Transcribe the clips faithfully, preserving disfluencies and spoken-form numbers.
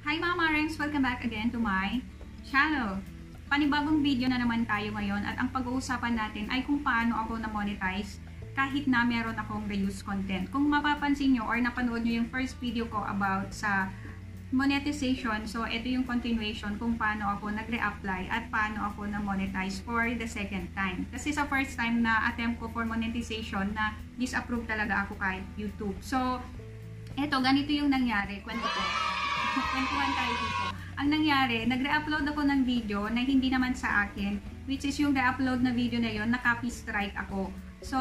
Hi mga Marengs! Welcome back again to my channel. Panibagong video na naman tayo ngayon at ang pag-uusapan natin ay kung paano ako na-monetize kahit na meron akong reuse content. Kung mapapansin nyo or napanood nyo yung first video ko about sa monetization, so ito yung continuation kung paano ako nag-re-apply at paano ako na-monetize for the second time. Kasi sa first time na attempt ko for monetization na disapprove talaga ako kahit YouTube. So, eto, ganito yung nangyari. Kwento ko. Kwentuhan tayo dito. Ang nangyari, nagre-upload ako ng video na hindi naman sa akin, which is yung re-upload na video na yon, na-copy strike ako. So,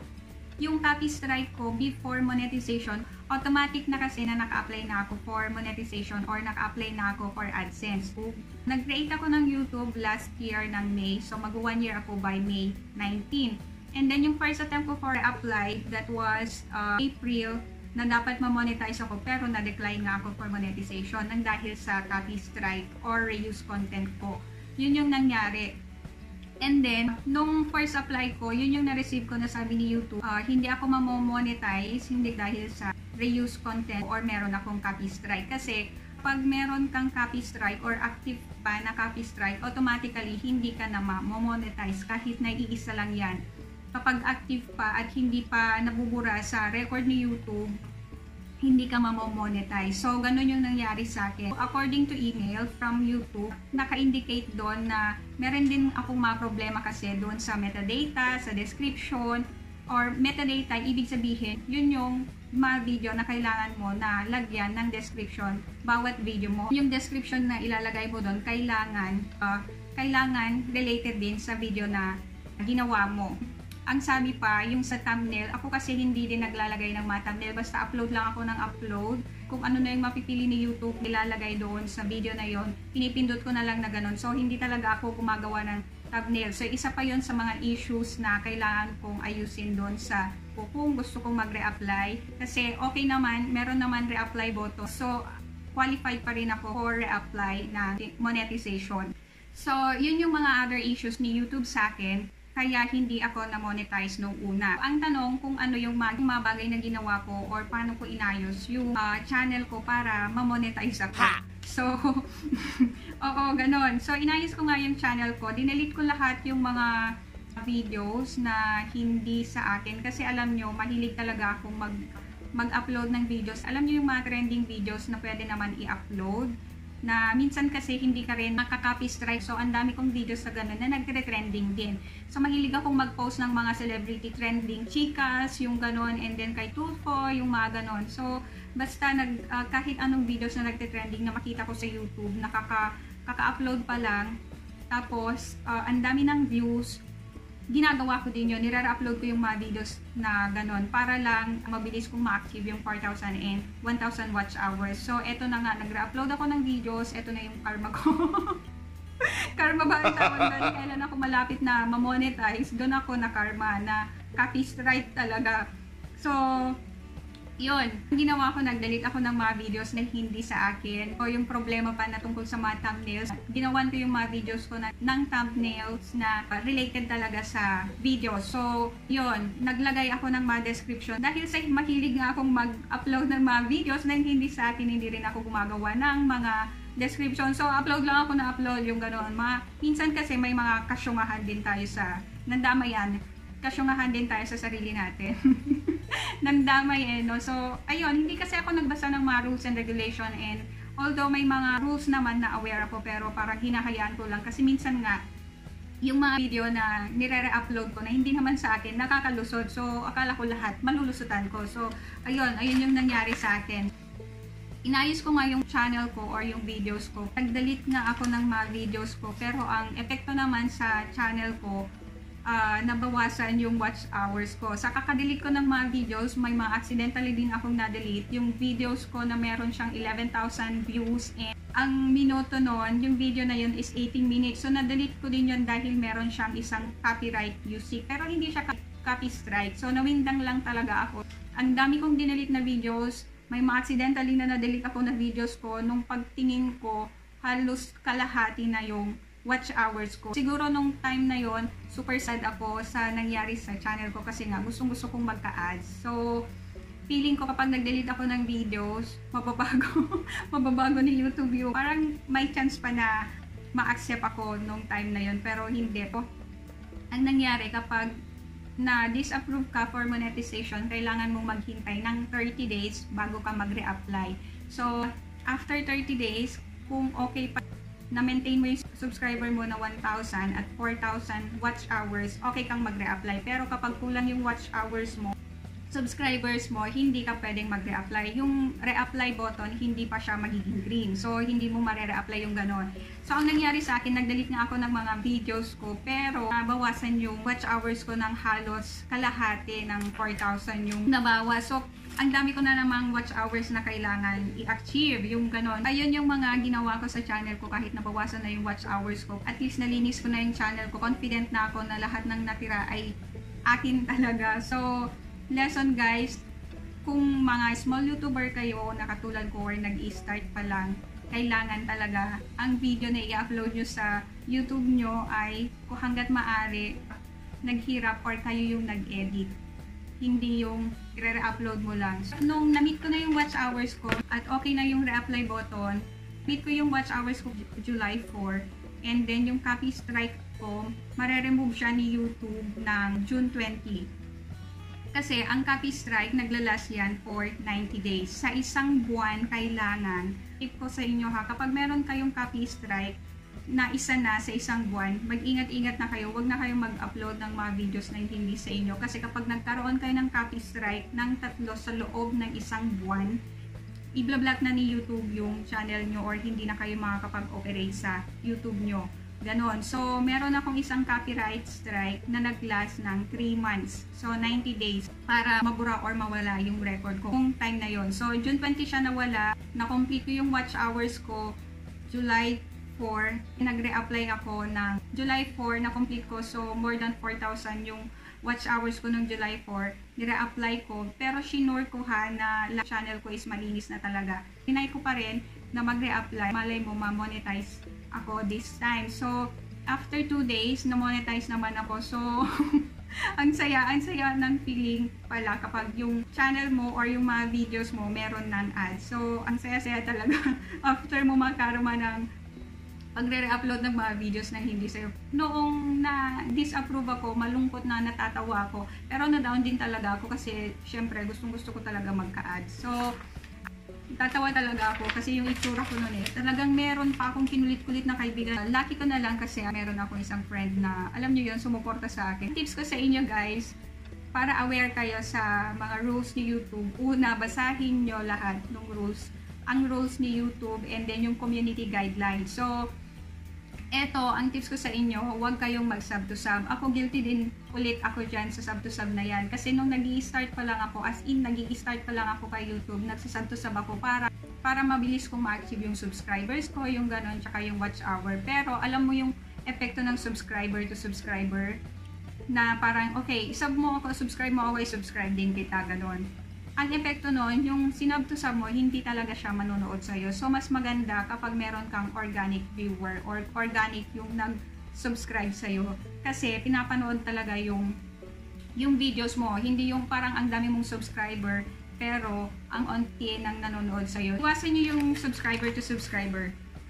yung copy strike ko before monetization, automatic na kasi na naka-apply na ako for monetization or naka-apply na ako for AdSense. Nag-create ako ng YouTube last year ng May, so mag-one year ako by May nineteenth. And then yung first attempt ko for apply, that was uh, April, na dapat ma-monetize ako pero na-decline nga ako for monetization nang dahil sa copy strike or reuse content ko. Yun yung nangyari. And then, nung first apply ko, yun yung na-receive ko na sabi ni YouTube, uh, hindi ako ma-monetize, hindi dahil sa reuse content or meron akong copy strike. Kasi, pag meron kang copy strike or active pa na copy strike, automatically hindi ka na ma-monetize kahit na iisa lang yan. Kapag active pa at hindi pa nabubura sa record ni YouTube, hindi ka mamo-monetize. So, ganun yung nangyari sa akin. According to email from YouTube, naka-indicate doon na meron din akong mga problema kasi doon sa metadata, sa description, or metadata, ibig sabihin, yun yung mga video na kailangan mo na lagyan ng description bawat video mo. Yung description na ilalagay mo doon, kailangan, uh, kailangan related din sa video na ginawa mo. Ang sabi pa, yung sa thumbnail, ako kasi hindi din naglalagay ng mga thumbnail. Basta upload lang ako ng upload. Kung ano na yung mapipili ni YouTube, nilalagay doon sa video na yon, pinipindot ko na lang na ganun. So, hindi talaga ako gumagawa ng thumbnail. So, isa pa yon sa mga issues na kailangan kong ayusin doon sa kung gusto kong mag-reapply. Kasi okay naman, meron naman reapply button. So, qualified pa rin ako for reapply na monetization. So, yun yung mga other issues ni YouTube sa akin. Kaya hindi ako na-monetize nung una. Ang tanong kung ano yung mga bagay na ginawa ko or paano ko inayos yung uh, channel ko para ma-monetize ako. Ha! So, oo, ganon. So, inayos ko nga yung channel ko. Dinelete ko lahat yung mga videos na hindi sa akin. Kasi alam nyo, mahilig talaga akong mag, mag-upload ng videos. Alam nyo yung mga trending videos na pwede naman i-upload. Na minsan kasi hindi ka rin nakaka-copy strike. So, ang dami kong videos na gano'n na nagtre-trending din. So, mahilig akong mag-post ng mga celebrity trending chikas, yung gano'n, and then kay Tulfo, yung mga gano'n. So, basta nag, uh, kahit anong videos na nagtre-trending na makita ko sa YouTube, nakaka-upload pa lang, tapos, uh, ang dami ng views, ginagawa ko din yun, nire-upload ko yung mga videos na ganon para lang mabilis kong ma-active yung four thousand and one thousand watch hours. So, eto na nga, nagre-upload ako ng videos, eto na yung karma ko. Karma ba ang tawag doon? Kailan ako malapit na ma-monetize, doon ako na karma, na copy strike talaga. So, yun, ginawa ko, nag-delete ako ng mga videos na hindi sa akin. O yung problema pa na tungkol sa mga thumbnails, ginawan ko yung mga videos ko na, ng thumbnails na related talaga sa video. So, yun, naglagay ako ng mga description. Dahil sa mahilig nga akong mag-upload ng mga videos na hindi sa akin, hindi rin ako gumagawa ng mga description. So, upload lang ako na upload yung gano'n. Mga, minsan kasi may mga kasyungahan din tayo sa, nandama yan, kasyungahan din tayo sa sarili natin. Nandamay eh, no? So, ayun, hindi kasi ako nagbasa ng mga rules and regulation, and although may mga rules naman na aware ako, pero parang hinahayaan ko lang kasi minsan nga yung mga video na nire-upload ko na hindi naman sa akin, nakakalusot. So, akala ko lahat malulusutan ko. So, ayun, ayun yung nangyari sa akin. Inayos ko nga yung channel ko or yung videos ko. Nag-delete nga ako ng mga videos ko, pero ang epekto naman sa channel ko, Uh, nabawasan yung watch hours ko. Sa kakadelete ko ng mga videos, may mga accidentally din akong na-delete. Yung videos ko na meron siyang eleven thousand views, and ang minuto nun, yung video na yun is eighteen minutes. So, na-delete ko din yun dahil meron siyang isang copyright music. Pero hindi siya copy strike. So, nawindang lang talaga ako. Ang dami kong dinelete na videos. May mga accidentally na na-delete ako na videos ko. Nung pagtingin ko, halos kalahati na yung watch hours ko. Siguro nung time na yon, super sad ako sa nangyari sa channel ko kasi nga gustong gusto kong magka-ads. So, feeling ko kapag nag-delete ako ng videos, mababago, mababago ni YouTube yung parang may chance pa na ma-accept ako nung time na yun, pero hindi po. Ang nangyari kapag na-disapprove ka for monetization, kailangan mong maghintay ng thirty days bago ka mag-reapply. So, after thirty days, kung okay pa na-maintain mo yung subscriber mo na one thousand at four thousand watch hours, okay kang mag-reapply. Pero kapag kulang yung watch hours mo, subscribers mo, hindi ka pwedeng mag-reapply. Yung reapply button, hindi pa siya magiging green. So, hindi mo mare-reapply yung ganon. So, ang nangyari sa akin, nag-delete nga ako ng mga videos ko, pero nabawasan yung watch hours ko ng halos kalahati ng four thousand yung nabawas. So, ang dami ko na namang watch hours na kailangan i-achieve, yung ganon. Ayun yung mga ginawa ko sa channel ko kahit nabawasan na yung watch hours ko. At least nalinis ko na yung channel ko. Confident na ako na lahat ng natira ay akin talaga. So, lesson guys, kung mga small YouTuber kayo na katulad ko or nag-i-start pa lang, kailangan talaga ang video na i-upload nyo sa YouTube nyo ay kung hanggat maaari naghirap or kayo yung nag-edit, hindi yung i-re-upload mo lang. So, nung na-meet ko na yung watch hours ko at okay na yung re-apply button, meet ko yung watch hours ko July four, and then yung copy strike ko, mare-remove siya ni YouTube ng June twenty. Kasi ang copy strike, naglalas yan for ninety days. Sa isang buwan, kailangan, tip ko sa inyo ha, kapag meron kayong copy strike na isa na sa isang buwan, mag-ingat-ingat na kayo. Huwag na kayong mag-upload ng mga videos na hindi sa inyo. Kasi kapag nagkaroon kayo ng copy strike ng tatlo sa loob ng isang buwan, i-block na ni YouTube yung channel nyo or hindi na kayo makakapag-operate sa YouTube nyo. Ganon. So, meron akong isang copyright strike na nag-last ng three months. So, ninety days para mabura or mawala yung record ko kung time na yon. So, June twenty siya nawala. Na-complete ko yung watch hours ko July four. Nag-re-apply ako ng July four, na-complete ko. So, more than four thousand yung watch hours ko nung July four. Nire-apply ko. Pero, shinure ko ha na la channel ko is malinis na talaga. Hinay ko pa rin na mag-re-apply. Malay mo, ma-monetize ako this time. So, after two days, na-monetize naman ako. So, ang saya, ang saya ng feeling pala kapag yung channel mo or yung mga videos mo meron ng ads. So, ang saya-saya talaga after mo magkaruma ng pagre-re-upload ng mga videos na hindi sa'yo. Noong na-disapprove ako, malungkot na natatawa ako. Pero na-down din talaga ako kasi syempre gustong-gusto ko talaga magka-ads. So, tatawa talaga ako kasi yung itsura ko noon eh. Talagang meron pa akong kinulit-kulit na kaibigan. Lucky ko na lang kasi meron ako isang friend na, alam nyo yun, sumuporta sa akin. Tips ko sa inyo guys, para aware kayo sa mga rules ni YouTube. Una, basahin nyo lahat ng rules. Ang rules ni YouTube and then yung community guidelines. So, eto, ang tips ko sa inyo, huwag kayong mag-sub to sub. Ako guilty din ulit ako dyan sa sub to sub na yan. Kasi nung nag-i-start pa lang ako, as in nag-i-start pa lang ako kay YouTube, nagsasub to sub ako para para mabilis kong ma-achieve yung subscribers ko, yung ganon, tsaka yung watch hour. Pero alam mo yung epekto ng subscriber to subscriber na parang, okay, sub mo ako, subscribe mo ako, subscribe din kita, ganon. Ang epekto nun, yung sinub to sub mo, hindi talaga siya manonood sa'yo. So, mas maganda kapag meron kang organic viewer or organic yung nag-subscribe sa'yo. Kasi, pinapanood talaga yung yung videos mo. Hindi yung parang ang dami mong subscriber, pero ang onti nang nanonood sa'yo. Iwasan nyo yung subscriber to subscriber.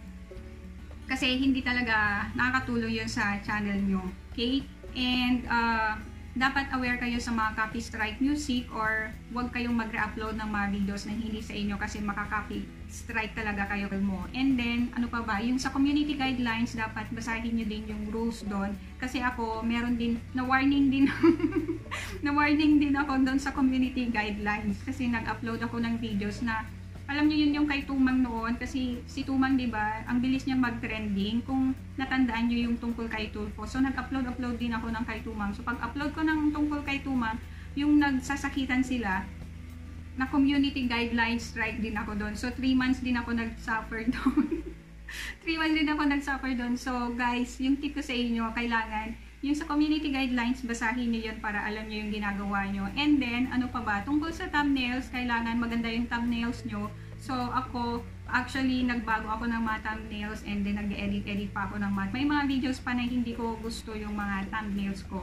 Kasi, hindi talaga nakakatulong yun sa channel nyo. Okay? And, uh, dapat aware kayo sa mga copy strike music or huwag kayong mag-re-upload ng mga videos na hindi sa inyo kasi makaka-copy strike talaga kayo mo. And then, ano pa ba? Yung sa community guidelines, dapat basahin nyo din yung rules doon. Kasi ako, meron din, na-warning din, na-warning din ako doon sa community guidelines. Kasi nag-upload ako ng videos na, alam niyo yun yung kay Tumang noon, kasi si Tumang, di ba, ang bilis niya mag-trending kung natandaan niyo yung tungkol kay Tulfo. So, nag-upload-upload din ako ng kay Tumang. So, pag-upload ko ng tungkol kay Tumang, yung nagsasakitan sila, na community guidelines strike din ako doon. So, three months din ako nag-suffer doon. three months din ako nag-suffer doon. So, guys, yung tip ko sa inyo, kailangan, yung sa community guidelines, basahin niyo yun para alam niyo yung ginagawa niyo. And then, ano pa ba? Tungkol sa thumbnails, kailangan maganda yung thumbnails niyo. So, ako, actually, nagbago ako ng mga thumbnails and then nag-edit-edit pa ako ng mga. May mga videos pa na hindi ko gusto yung mga thumbnails ko.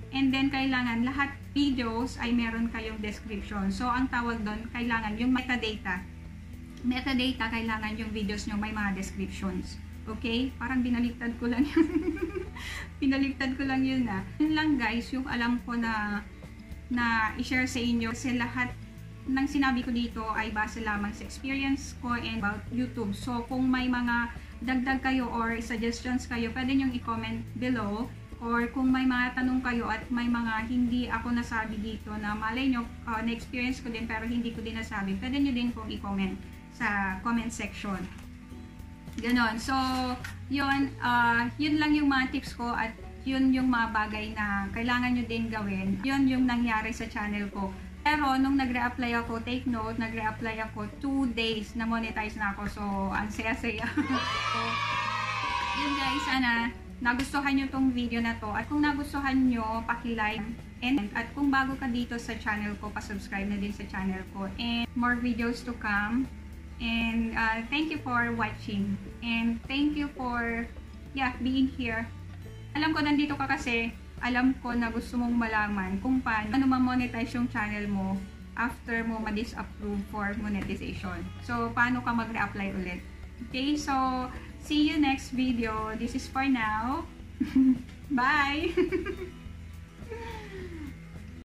And then, kailangan lahat videos ay meron kayong description. So, ang tawag doon, kailangan yung metadata. Metadata, kailangan yung videos nyo may mga descriptions. Okay? Parang binaliktad ko lang yun. binaliktad ko lang yun na. Yun lang guys, yung alam ko na na i-share sa inyo. Kasi lahat ng sinabi ko dito ay base lamang sa experience ko and about YouTube. So, kung may mga dagdag kayo or suggestions kayo, pwede nyo i-comment below. Or kung may mga tanong kayo at may mga hindi ako nasabi dito na malay nyo, uh, na-experience ko din pero hindi ko din nasabi, pwede nyo din pong i-comment sa comment section. Ganon. So, yun, uh, yun lang yung mga tips ko at yun yung mga bagay na kailangan nyo din gawin. Yun yung nangyari sa channel ko. Pero, nung nag-re-apply ako, take note, nag-re-apply ako two days na monetize na ako. So, ang saya-saya. So, yun guys, sana nagustuhan nyo tong video na to. At kung nagustuhan nyo, paki-like. And, at kung bago ka dito sa channel ko, pa-subscribe na din sa channel ko. And more videos to come. And uh, thank you for watching. And thank you for, yeah, being here. Alam ko nandito ka kasi alam ko na gusto mong malaman kung paano ano ma-monetize yung channel mo after mo ma-disapprove for monetization. So, paano ka mag-re-apply ulit. Okay, so, see you next video. This is for now. Bye!